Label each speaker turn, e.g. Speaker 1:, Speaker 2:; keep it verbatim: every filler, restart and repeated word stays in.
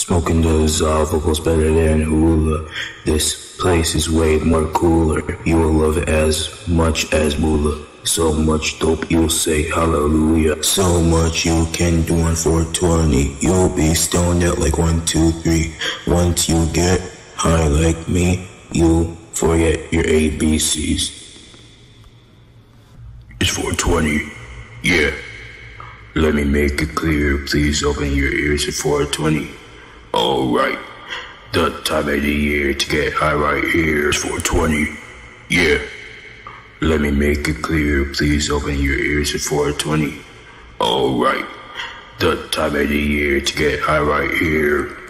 Speaker 1: Smoking those vocals better than hula. This place is way more cooler. You will love it as much as moolah. So much dope you'll say hallelujah. So much you can do in four twenty. You'll be stoned at like one, two, three. Once you get high like me, you'll forget your A B Cs. It's four twenty, yeah. Let me make it clear, please open your ears at four twenty. Alright, the time of the year to get high right here is four twenty, yeah. Let me make it clear, please open your ears at four twenty. Alright, the time of the year to get high right here.